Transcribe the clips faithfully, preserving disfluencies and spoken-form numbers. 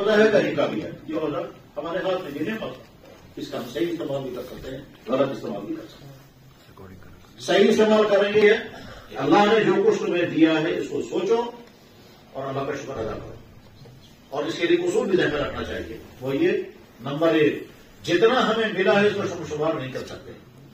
عہدہ ہے کہیں کا بھی ہے، یہ عہدہ ہمارے ہاتھ میں یہ نہیں، اس کا ہم صحیح استعمال بھی کر سکتے ہیں، غلط استعمال بھی کر سکتے ہیں۔ صحیح استعمال کریں گے کہ اللہ نے جو کچھ تمہیں دیا ہے اس کو سوچو اور اللہ کا شکر ادا کرو، اور اس کے لیے اصول بھی ذہن میں رکھنا چاہیے، وہ یہ نمبر ایک، جتنا ہمیں ملا ہے اس کو شمار نہیں کر سکتے،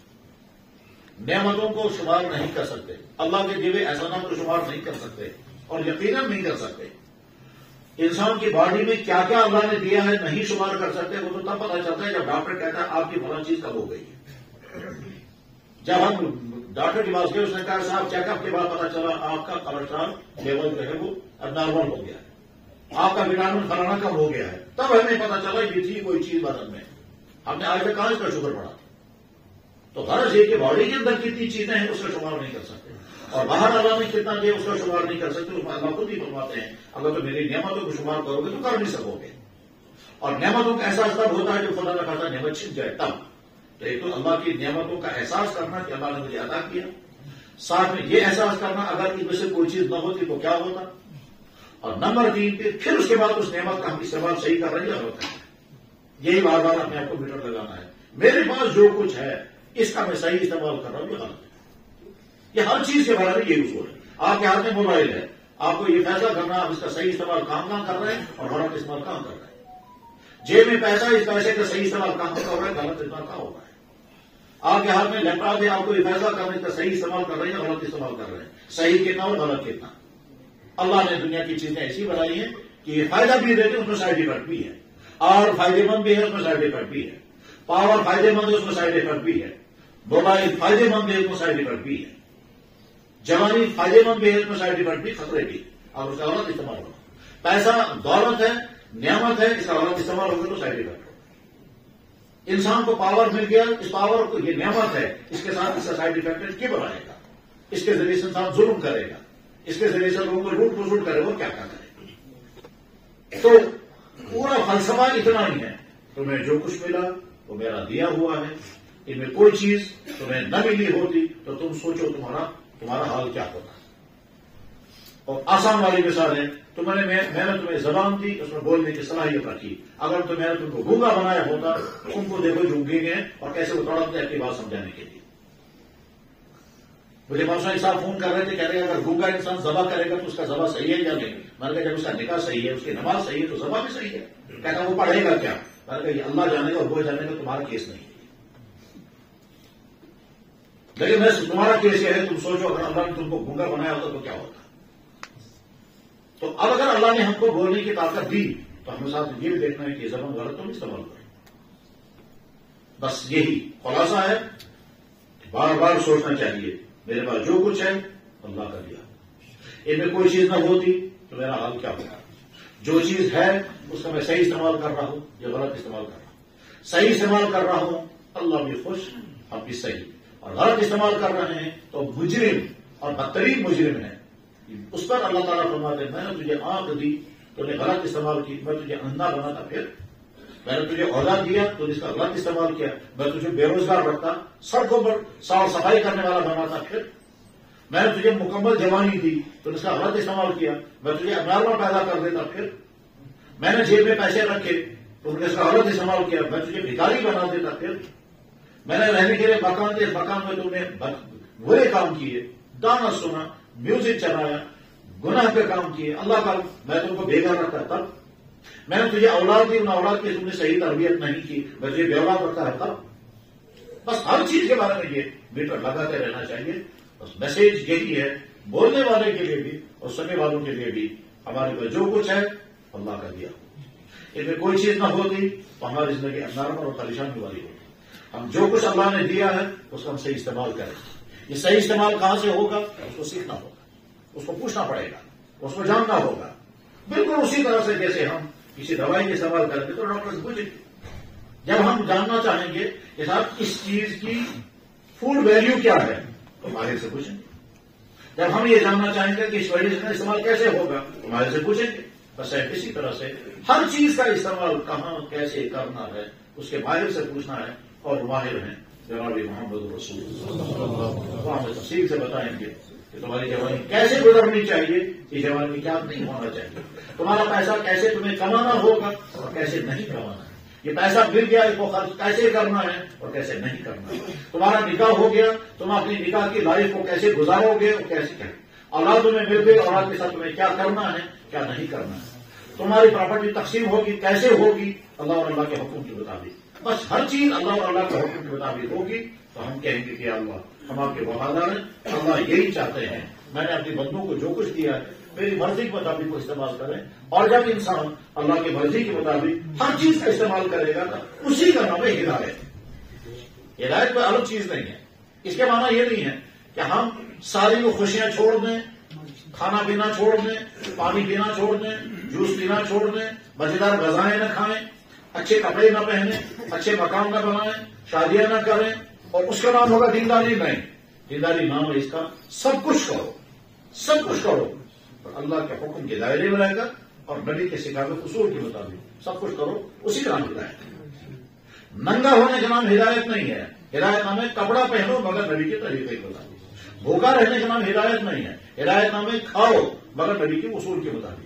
نعمتوں کو شمار نہیں کر سکتے، اللہ کے دیے احسانات کو شمار نہیں کر سکتے، اور یقیناً نہیں کر سکتے۔ انسان کی باڈی میں کیا کیا اللہ نے دیا ہے نہیں شمار کر سکتے، وہ تو تب پتہ چلتا ہے جب ڈاکٹر کہتا ہے آپ کی فلاں چیز کب ہو گئی ہے۔ جب ہم ڈاکٹر کے پاس گئے، اس نے کہا صاحب چیک اپ کے بعد پتا چلا آپ کا کولیسٹرول لیول جو ہے وہ اب نارمل ہو گیا ہے، آپ کا وٹامن فلانا کم ہو گیا ہے، تب ہمیں پتا چلا کہ تھی کوئی چیز بدن میں، ہم نے آج تک کہاں اس کا شکر پڑا۔ تو غرض یہ کہ باڈی کے اندر کتنی چیزیں ہیں اس کا شمار نہیں کر سکتے، اور باہر اللہ نے کتنا دیا اس کا شمار نہیں کر سکتے۔ اس میں اللہ خود ہی فرماتے ہیں اگر تو میری نعمتوں کو شمار کرو گے تو کر نہیں سکو گے، اور نعمتوں کا احساس تب ہوتا ہے جب خدا نہ خاصا نعمت چھن جائے تب۔ تو ایک تو اللہ کی نعمتوں کا احساس کرنا کہ اللہ نے مجھے عطا کیا، ساتھ میں یہ احساس کرنا اگر ان میں سے کوئی چیز نہ ہوتی تو کیا ہوتا، اور نمبر تین پہ پھر اس کے بعد اس نعمت کا ہم استعمال صحیح کر رہے ہیں ہوتا ہے، یہی بار بار اپنے آپ کو میٹر لگانا ہے۔ میرے پاس جو کچھ ہے اس کا میں صحیح استعمال کر رہا ہوں، یہ غلط ہے۔ یہ ہر چیز کے بارے میں یہ اصول ہے۔ آپ کے ہاتھ میں موبائل ہے، آپ کو یہ فیصلہ کرنا آپ اس کا صحیح استعمال کہاں کہاں کر رہے ہیں اور غلط استعمال کہاں کر رہے ہیں۔ جیب میں پیسہ، اس پیسے کا صحیح استعمال کہاں کر رہا ہے، غلط استعمال کہاں ہو رہا ہے۔ آپ کے ہاتھ میں لیپ ٹاپ ہے، آپ کو یہ فیصلہ کرنے کا صحیح استعمال کر رہے ہیں، غلط استعمال کر رہے ہیں، صحیح کتنا اور غلط کتنا۔ اللہ نے دنیا کی چیزیں ایسی بنائی ہیں کہ یہ فائدہ بھی دیتے ہیں، اس میں سائڈ افیکٹ بھی ہے، اور فائدے مند بھی ہے، اس میں سائڈ افیکٹ بھی ہے۔ پاور فائدے مند ہے، اس میں سائڈ افیکٹ بھی ہے۔ موبائل فائدے مند ہے، اس میں سائڈ افیکٹ بھی ہے۔ جوانی فائدے مند بھی ہے، اس میں سائڈ افیکٹ بھی، خطرے بھی، اور اس کا غلط استعمال ہوگا۔ پیسہ دولت ہے، نعمت ہے، اس کا غلط استعمال ہوگا تو سائڈ افیکٹ ہوگا۔ انسان کو پاور مل گیا، اس پاور کو یہ نعمت ہے، اس کے ساتھ اس کا سائڈ افیکٹ کیوں بنائے گا؟ اس کے ذریعے سے انسان ظلم کرے گا، اس کے ذریعے سے لوگوں کو لوٹ کھسوٹ کرے گا، کیا کیا کرے گا؟ تو پورا فلسفہ اتنا ہی ہے، تمہیں جو کچھ ملا وہ میرا دیا ہوا ہے، ان میں کوئی چیز تمہیں نہ ملی ہوتی تو تم سوچو تمہارا تمہارا حال کیا ہوتا۔ اور آسان والی مثال ہے، تو میں نے میں نے تمہیں زبان دی، اس میں بولنے کی صلاحیت رکھی، اگر تو میں نے تم کو گونگا بنایا ہوتا، تم کو دیکھو جو گونگے ہیں اور کیسے وہ تڑپتے ہیں اپنی بات سمجھانے کے لیے۔ مجھے موسیٰ صاحب فون کر رہے تھے، کہہ رہے ہیں اگر گونگا انسان ذبح کرے گا تو اس کا ذبح صحیح ہے یا نہیں؟ میں نے کہا جب اس کا نکاح صحیح ہے، اس کی نماز صحیح ہے تو ذبح بھی صحیح ہے۔ کہتا وہ پڑھے گا کیا؟ میں نے کہا یہ اللہ جانے گا اور وہ جانے گا، تمہارا کیس نہیں ہے۔ لیکن میں تمہارا کیس یہ ہے، تم سوچو اگر اللہ نے تم کو گونگا بنایا ہوتا تو کیا ہوتا۔ تو اب اگر اللہ نے ہم کو بولنے کی طاقت دی تو ہمیں ساتھ یہ بھی دیکھنا ہے کہ زبان غلط تو نہیں استعمال کریں۔ بس یہی خلاصہ ہے، بار بار سوچنا چاہیے میرے پاس جو کچھ ہے اللہ کا دیا، ان میں کوئی چیز نہ ہوتی تو میرا حال کیا ہوگا۔ جو چیز ہے اس کا میں صحیح استعمال کر رہا ہوں یا غلط استعمال کر رہا ہوں۔ صحیح استعمال کر رہا ہوں اللہ بھی خوش، ہم بھی صحیح، اور غلط استعمال کر رہے ہیں تو مجرم اور بدترین مجرم ہے۔ اس پر اللہ تعالیٰ فرماتے ہیں میں نے تجھے آنکھ دی تو نے غلط استعمال کی، میں تجھے اندھا بنا تھا، پھر میں نے تجھے عہدہ دیا تو نے اس کا غلط استعمال کیا، میں تجھے بے روزگار رکھتا، سڑکوں پر صاف صفائی کرنے والا بنا تھا، پھر میں نے تجھے مکمل جوانی دی تو نے اس کا غلط استعمال کیا، میں تجھے ابنارمل پیدا کر دیتا، پھر میں نے جیب میں پیسے رکھے تو نے اس کا غلط استعمال کیا، میں تجھے بھکاری بنا دیتا، پھر میں نے رہنے کے لیے مکان دیا، مکان میں تم نے برے کام کیے، گانا سنا، میوزک چلایا، گناہ پہ کام کیے، اللہ کا میں تم کو بے گھر رکھتا، تب میں نے تجھے اولاد دی، ان اولاد کی تم نے صحیح تربیت نہیں کی، میں تجھے بے اولاد رکھتا ہے، تب بس ہر چیز کے بارے میں یہ میٹر لگاتے رہنا چاہیے۔ بس میسج یہی ہے بولنے والے کے لیے بھی اور سننے والوں کے لیے بھی، ہمارے پاس جو کچھ ہے اللہ کا دیا، ان میں کوئی چیز نہ ہوتی تو ہماری زندگی نارمل اور پریشانی والی ہوتی۔ ہم جو کچھ اللہ نے دیا ہے اس کا ہم صحیح استعمال کریں۔ یہ صحیح استعمال کہاں سے ہوگا؟ اس کو سیکھنا ہوگا، اس کو پوچھنا پڑے گا، اس کو جاننا ہوگا۔ بالکل اسی طرح سے جیسے ہم کسی دوائی کے استعمال کرتے تو ڈاکٹر سے پوچھیں گے، جب ہم جاننا چاہیں گے کہ صاحب اس چیز کی فوڈ ویلیو کیا ہے تو ماہر سے پوچھیں گے، جب ہم یہ جاننا چاہیں گے کہ اس میڈیسن کا استعمال کیسے ہوگا تو ماہر سے پوچھیں گے۔ بس اسی طرح سے ہر چیز کا استعمال کہاں کیسے کرنا ہے اس کے ماہر سے پوچھنا ہے، اور ماہر ہیں جناب محمد رسول اللہ، وہ ہمیں تفصیل سے بتائیں گے کہ تمہاری جوانی کیسے گزرنی چاہیے، یہ جوانی میں کیا نہیں ہونا چاہیے، تمہارا پیسہ کیسے تمہیں کمانا ہوگا اور کیسے نہیں کمانا ہے، یہ پیسہ مل گیا اس کو خرچ کیسے کرنا ہے اور کیسے نہیں کرنا ہے، تمہارا نکاح ہو گیا تم اپنی نکاح کی لائف کو کیسے گزارو گے اور کیسے کریں، اولاد تمہیں مل گئی اولاد کے ساتھ تمہیں کیا کرنا ہے کیا نہیں کرنا ہے، تمہاری پراپرٹی تقسیم ہوگی کیسے ہوگی اللہ اور اللہ کے حکم کے مطابق، بس ہر چیز اللہ اور اللہ کے حکم کے مطابق ہوگی تو ہم کہیں گے کہ اللہ ہم آپ کے وفادار ہیں، اللہ یہی چاہتے ہیں میں نے اپنی بندوں کو جو کچھ دیا ہے میری مرضی کے مطابق کو استعمال کریں، اور جب انسان اللہ کی مرضی کے مطابق ہر چیز کا استعمال کرے گا تو اسی کا نام ہے ہدایت۔ ہدایت کوئی الگ چیز نہیں ہے، اس کے معنی یہ نہیں ہے کہ ہم ساری وہ خوشیاں چھوڑ دیں، کھانا پینا چھوڑ دیں، پانی پینا چھوڑ دیں، جوس پینا چھوڑ دیں، مزیدار غذائیں نہ کھائیں، اچھے کپڑے نہ پہنیں، اچھے مکان نہ بنائیں، شادیاں نہ کریں، اور اس کا نام ہوگا دینداری؟ نہیں، دینداری نام ہے اس کا سب کچھ کرو، سب کچھ کرو اور اللہ کے حکم کے دائرے میں رہے گا اور نبی کے سکھائے اصول کے مطابق سب کچھ کرو، اسی کا نام ہدایت ہے۔ ننگا ہونے کا نام ہدایت نہیں ہے، ہدایت نام ہے کپڑا پہنو مگر نبی کے طریقے کے مطابق، بھوکا رہنے کا نام ہدایت نہیں ہے، ہدایت نام ہے کھاؤ مگر نبی کے اصول کے مطابق۔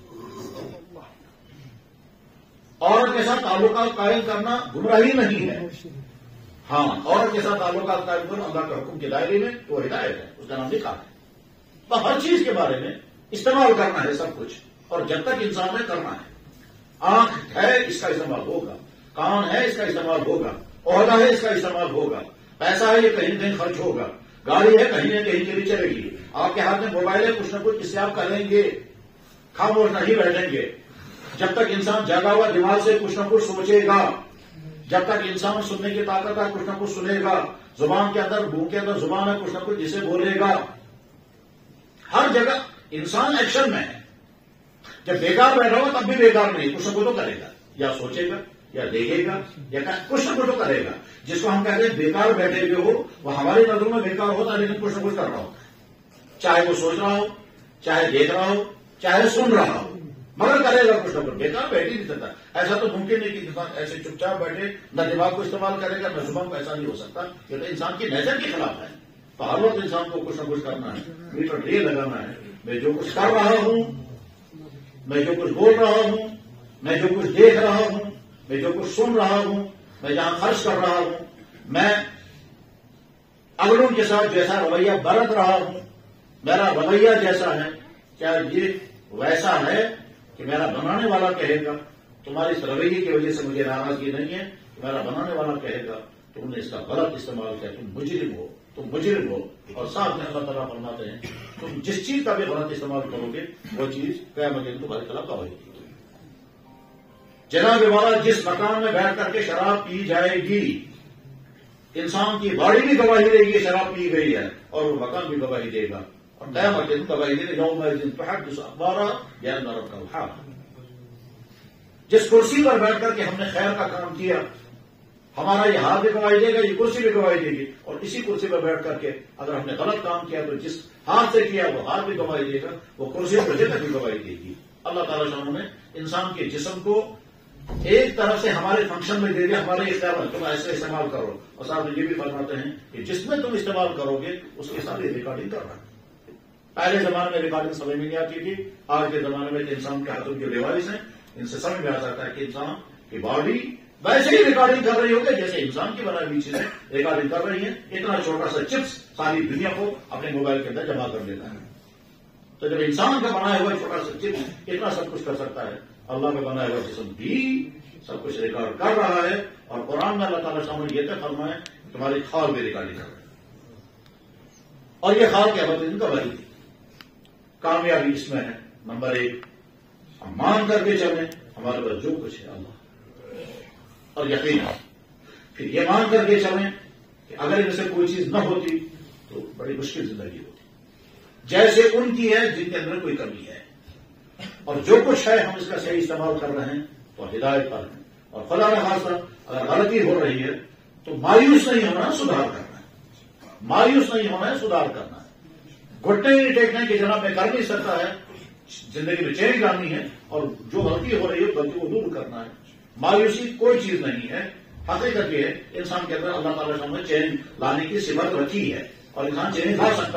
عورت کے ساتھ تعلقات قائم کرنا گمراہی نہیں ہے، ہاں عورت کے ساتھ تعلقات قائم کرنا اللہ کے حکم کے دائرے میں وہ ہدایت ہے، اس کا نام لکھا ہے۔ تو ہر چیز کے بارے میں استعمال کرنا ہے سب کچھ، اور جب تک انسان میں کرنا ہے، آنکھ ہے اس کا استعمال ہوگا، کان ہے اس کا استعمال ہوگا، عہدہ ہے اس کا استعمال ہوگا، پیسہ ہے یہ کہیں کہیں خرچ ہوگا، گاڑی ہے کہیں نہ کہیں کے لیے چلے گی، آپ کے ہاتھ میں موبائل ہے کچھ نہ کچھ اس سے آپ کریں گے، خاموش نہیں بیٹھیں گے، جب تک انسان جاگا ہوا دماغ سے کچھ نہ کچھ سوچے گا، جب تک انسان سننے کی طاقت ہے کچھ نہ کچھ سنے گا، زبان کے اندر منہ کے اندر زبان ہے کچھ نہ کچھ جسے بولے گا، ہر جگہ انسان ایکشن میں ہے، جب بیکار بیٹھا ہوا تب بھی بیکار نہیں، کچھ نہ کچھ تو کرے گا، یا سوچے گا یا دیکھے گا یا کچھ نہ کچھ تو کرے گا، جس کو ہم کہتے ہیں بیکار بیٹھے ہوئے ہو وہ ہماری نظروں میں بیکار ہوتا ہے لیکن کچھ نہ کچھ کر رہا ہوتا ہے، چاہے وہ سوچ رہا ہو چاہے دیکھ رہا ہو چاہے سن رہا ہو مگر کرے گا کچھ نہ کچھ، بیکار بیٹھ ہی نہیں سکتا، ایسا تو ممکن نہیں کہ انسان ایسے چپ چاپ بیٹھے نہ دماغ کو استعمال کرے گا نہ زبان کو، ایسا نہیں ہو سکتا، یہ تو انسان کی نیچر کے خلاف ہے، تو ہر وقت انسان کو کچھ نہ کچھ کرنا ہے، میٹر یہ لگانا ہے، میں جو کچھ کر رہا ہوں، میں جو کچھ بول رہا ہوں، میں جو کچھ دیکھ رہا ہوں، میں جو کچھ سن رہا ہوں، میں جہاں خرچ کر رہا ہوں، میں اگلوں کے ساتھ جیسا رویہ برت رہا ہوں، میرا رویہ جیسا ہے، کیا یہ ویسا ہے کہ میرا بنانے والا کہے گا تمہاری اس رویے کی وجہ سے مجھے ناراضگی نہیں ہے، میرا بنانے والا کہے گا تم نے اس کا غلط استعمال کیا، تم مجرم ہو، تم مجرم ہو، اور ساتھ میں اللہ تعالیٰ فرماتے ہیں تم جس چیز کا بھی غلط استعمال کرو گے وہ چیز قیامت کے دن تمہاری طرف ہوئے گی۔ جناب والا جس مکان میں بیٹھ کر کے شراب پی جائے گی، انسان کی باڑی بھی گواہی دے گی شراب پی گئی ہے اور وہ مکان بھی گواہی دے گا، اور قیامت کے دن گواہی دے گا یوم تحدث اخبارها بأن ربك الحق۔ جس کرسی پر بیٹھ کر کے ہم نے خیر کا کام کیا ہمارا یہ ہاتھ بھی گواہی دے گا، یہ کرسی بھی گواہی دے گی، اور اسی کرسی پر بیٹھ کر کے اگر ہم نے غلط کام کیا تو جس ہاتھ سے کیا وہ ہاتھ بھی گواہی دے گا، وہ کرسی پر جگہ بھی گواہی دے گی۔ اللہ تعالیٰ شاہ نے انسان کے جسم کو ایک طرف سے ہمارے فنکشن میں دے دیا، ہمارے اختیار میں تم ایسے استعمال کرو، اور صاحب یہ بھی فرماتے ہیں کہ جس میں تم استعمال کرو گے اس کے ساتھ یہ ریکارڈنگ کر رہا ہے۔ پہلے زمانے میں ریکارڈنگ سمجھ میں نہیں آتی تھی، آج کے زمانے میں انسان کے ہاتھوں جو ڈیوائس ہیں ان سے سمجھ میں آ سکتا ہے کہ انسان کی باڈی ویسے ہی ریکارڈنگ کر رہی ہوگی جیسے انسان کی بنائی ہوئی چیزیں ریکارڈنگ کر رہی ہیں۔ اتنا چھوٹا سا چپس ساری دنیا کو اپنے موبائل کے اندر جمع کر لیتا ہے، تو جب انسان کا بنایا ہوا چھوٹا سا چپس اتنا سب کچھ کر سکتا ہے، اللہ کا بنایا ہوا جسم بھی سب کچھ ریکارڈ کر رہا ہے، اور قرآن میں اللہ تعالیٰ سامنے یہ طے فرمایا کہ تمہاری خواب بھی ریکارڈنگ کر رہا ہے، اور یہ خواب کیا بات ان کا بھائی تھی۔ کامیابی اس میں ہے نمبر ایک ہم مان کر کے چلیں ہمارے پاس جو کچھ ہے اللہ، اور یقین پھر یہ مان کر کے چلیں کہ اگر ان سے کوئی چیز نہ ہوتی تو بڑی مشکل زندگی ہوتی، جیسے ان کی ہے جن کے اندر کوئی کمی ہے، اور جو کچھ ہے ہم اس کا صحیح استعمال کر رہے ہیں تو ہدایت پر ہیں، اور خدا نہ خاصہ اگر غلطی ہو رہی ہے تو مایوس نہیں ہونا، سدھار کرنا ہے، مایوس نہیں ہونا ہے، سدھار کرنا ہے، گھٹنے نہیں ٹیکنے کہ جناب میں کر نہیں سکتا ہے، زندگی میں چینج لانی ہے، اور جو غلطی ہو رہی ہے غلطی کو دور کرنا ہے، مایوسی کوئی چیز نہیں ہے۔ حقیقت یہ ہے انسان کے اندر اللہ تعالیٰ نے چینج لانے کی صفت رکھی ہے، اور انسان چینج لا سکتا ہے،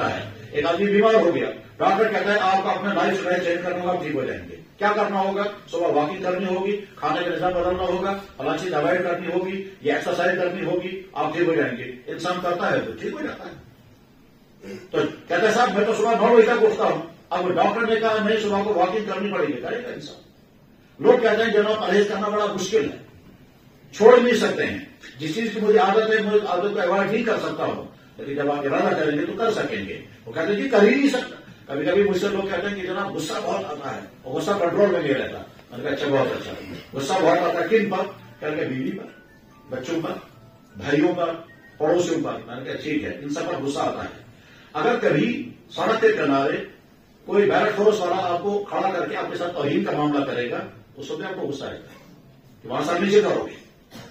ایک آدمی بیمار ہو گیا، ڈاکٹر کہتا ہے آپ کا اپنا لائف اسٹائل چینج کرنا ہوگا، ٹھیک ہو جائیں گے. کیا کرنا ہوگا؟ صبح واکنگ کرنی ہوگی، کھانے کا نظام بدلنا ہوگا، فلاں چیز اوائڈ کرنی ہوگی، یہ ایکسرسائز کرنی ہوگی، آپ ٹھیک ہو جائیں گے. انسان کرتا ہے تو ٹھیک ہو جاتا ہے. تو کہتا ہے صاحب میں تو صبح نو بجے تک اٹھتا ہوں، اب ڈاکٹر نے کہا نہیں صبح کو واکنگ کرنی پڑے گی، کرے گا انسان. لوگ کہتے ہیں جناب پرہیز کرنا بڑا مشکل ہے، چھوڑ نہیں سکتے ہیں. جس چیز کی مجھے عادت ہے مجھے عادت کو اوائڈ نہیں کر سکتا ہوں، لیکن جب آپ ارادہ کریں گے تو کر سکیں گے. وہ کہتے ہیں کہ کر ہی نہیں سکتا. کبھی کبھی مجھ سے لوگ کہتے ہیں کہ جناب غصہ بہت آتا ہے اور غصہ کنٹرول میں نہیں رہتا. میں نے کہا اچھا بہت اچھا. غصہ بہت آتا ہے کن پر؟ کہہ کے بیوی پر، بچوں پر، بھائیوں پر، پڑوسیوں پر. میں نے کہا ٹھیک ہے، ان سب پر غصہ آتا ہے. اگر کبھی سڑک کے کنارے کوئی بیرٹ فورس والا آپ کو کھڑا کر کے آپ کے ساتھ توہین کا معاملہ کرے گا، اس وقت آپ کو غصہ آئے گا کہ وہاں سے نیچے کرو گے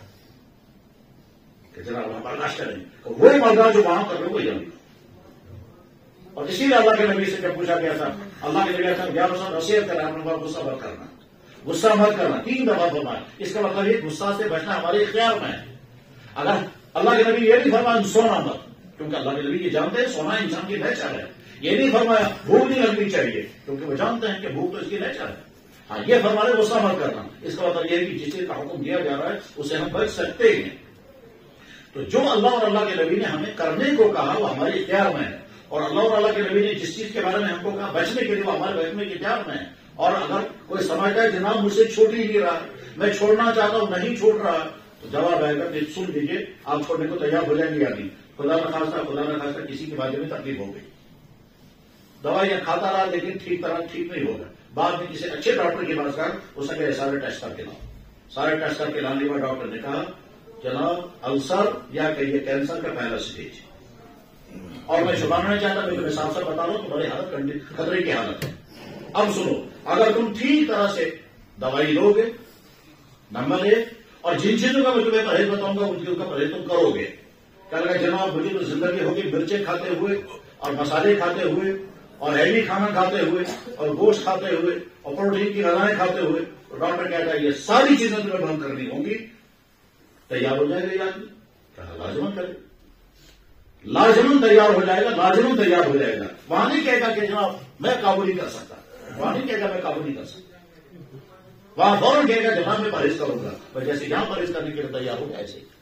کہ جناب وہاں برداشت کریں گے. وہی مردہ جو وہاں کر رہے وہی ہم. اور اسی لیے اللہ کے نبی سے جب پوچھا گیا تھا، اللہ کے نبی صاحب گیارہ سال نصیحت کرا اپنے بار غصہ مت کرنا، غصہ مت کرنا، تین دفعہ فرمایا. اس کا مطلب یہ غصہ سے بچنا ہمارے اختیار میں ہے. اگر اللہ کے نبی یہ نہیں فرمایا سونا مت، کیونکہ اللہ کے نبی یہ جانتے ہیں سونا انسان کی نیچر ہے. یہ نہیں فرمایا بھوک نہیں لگنی چاہیے، کیونکہ وہ جانتے ہیں کہ بھوک تو اس کی نیچر ہے. ہاں یہ فرمایا غصہ مت کرنا، اس کا مطلب یہ ہے کہ جس چیز کا حکم دیا جا رہا ہے اسے ہم بچ سکتے ہیں. تو جو اللہ اور اللہ کے نبی نے ہمیں کرنے کو کہا وہ ہمارے اختیار میں ہے، اور اللہ اور اللہ کے نبی نے جس چیز کے بارے میں ہم کو کہا بچنے کے لیے وہ ہمارے بچنے کے اختیار میں ہے. اور اگر کوئی سمجھتا ہے جناب مجھ سے چھوٹ ہی نہیں رہا، میں چھوڑنا چاہتا ہوں نہیں چھوڑ رہا، تو جواب آئے گا کہ سن لیجیے آپ چھوڑنے کو تیار ہو جائیں گے یا نہیں. خدا نہ خاصہ خدا نہ خاصہ کسی کے بارے میں تکلیف ہو گئی، دوائیاں کھاتا رہا لیکن ٹھیک طرح ٹھیک نہیں ہوگا. بعد میں کسی اچھے ڈاکٹر کے پاس گیا، اس نے سارے ٹیسٹ کر کے لاؤ. سارے ٹیسٹ کر کے لانے کے بعد ڈاکٹر نے کہا جناب السر یا کہیے کینسر کا پہلا اسٹیج. اور میں چھپانا نہیں چاہتا، لیکن میں صاف صاف بتا رہا ہوں تمہاری حالت خطرے کی حالت ہے. اب سنو، اگر تم ٹھیک طرح سے دوائی لو گے نمبر ایک، اور جن چیزوں کا میں تمہیں پرہیز بتاؤں گا ان چیزوں کا پرہیز تم کرو گے. کیا لگا جناب مجھے تو زندگی ہوگی مرچیں کھاتے ہوئے اور مسالے کھاتے ہوئے اور ہیوی کھانا کھاتے ہوئے اور گوشت کھاتے ہوئے اور پروٹین کی غذائیں کھاتے ہوئے. تو ڈاکٹر کہتا ہے یہ ساری چیزیں تمہیں بند کرنی ہوں گی. تیار ہو جائے گا یہ آدمی؟ کہا لازمن کرے، لازمن تیار ہو جائے گا، لازمن تیار ہو جائے گا. وہاں نہیں کہے گا کہ جناب میں قابو نہیں کر سکتا، وہاں نہیں کہے گا میں قابو نہیں کر سکتا. وہاں فوراً کہے گا جناب میں پرہیز کروں گا. جیسے یہاں پرہیز کرنے کے لیے تیار ہوگا ایسے ہی.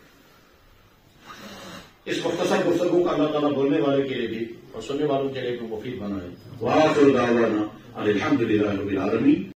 اس مختصر گفتگو کا اللہ تعالیٰ بولنے والے کے لیے بھی اور سننے والوں کے لیے بھی مفید بنائے. وآخر دعوانا الحمد للہ رب العالمین.